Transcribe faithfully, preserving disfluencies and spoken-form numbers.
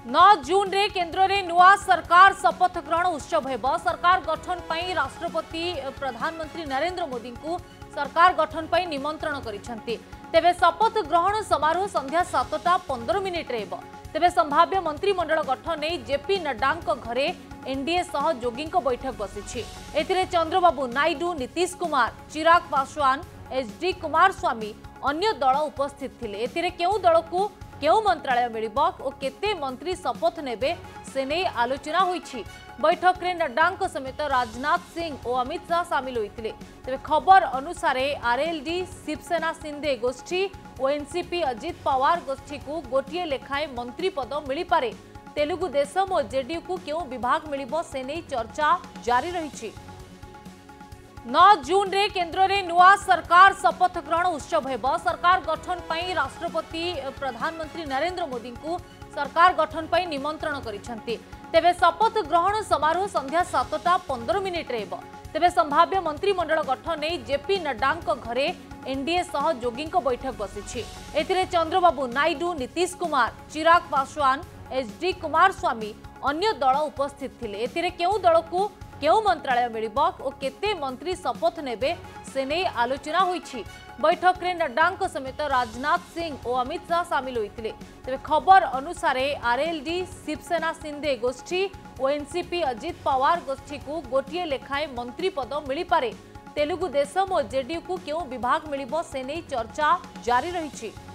नौ जून रे केंद्र रे नुआ सरकार शपथ ग्रहण उत्सव हेब। सरकार गठन पई राष्ट्रपति प्रधानमंत्री नरेंद्र मोदी को सरकार गठन पई निमंत्रण करिसेंती। तेबे शपथ ग्रहण समारोह संध्या सातटा पंद्रह मिनिट रे हेब। तेबे संभाव्य मंत्रिमंडल गठन नै जेपी नड्डा घरे एनडीए सह जोगी बैठक बसी। एथिरे चंद्रबाबू नायडू, नीतीश कुमार, चिराग पासवान, एचडी कुमार स्वामी अन्य दल उपस्थित थिले। एथिरे केउ दल को केउ मंत्रालय मिलिबो और केते मंत्री शपथ नेबे से नै आलोचना होईछि। बैठक रे नड्डा समेत राजनाथ सिंह और अमित शाह शामिल होइतिले। तेबे खबर अनुसार आरएलडी शिवसेना सिंधे गोष्ठी और एनसीपी अजित पवार गोष्ठी को गोटिए लेखाए मंत्री पद मिली पारे। तेलुगु देशम और जेडीयू को केउ विभाग मिलिबो से नै चर्चा जारी रहिछि। नौ जून रे केंद्र रे नुआ सरकार शपथ ग्रहण उत्सव हेब। सरकार गठन पई राष्ट्रपति प्रधानमंत्री नरेंद्र मोदी को सरकार गठन पई निमंत्रण करिसेंती। तेबे शपथ ग्रहण समारोह संध्या सातटा पंद्रह मिनिट रे हेब। तेबे संभाव्य मंत्रिमंडल गठन नै जेपी नड्डा घरे एनडीए सह जोगी बैठक बसी। एथिरे चंद्रबाबू नायडू, नीतीश कुमार, चिराग पासवान, एचडी कुमार स्वामी अन्य दल उपस्थित थिले। एथिरे केउ दल को केउ मंत्रालय मिलिबो और केते मंत्री शपथ नेबे से नै आलोचना होईछि। बैठक रे नड्डा समेत राजनाथ सिंह और अमित शाह शामिल होइतिले। तेबे खबर अनुसार आरएलडी शिवसेना सिंधे गोष्ठी और एनसीपी अजित पवार गोष्ठी को गोटिए लेखाए मंत्री पद मिली पारे। तेलुगु देशम और जेडीयू को केउ विभाग मिलिबो से नै चर्चा जारी रहिछि।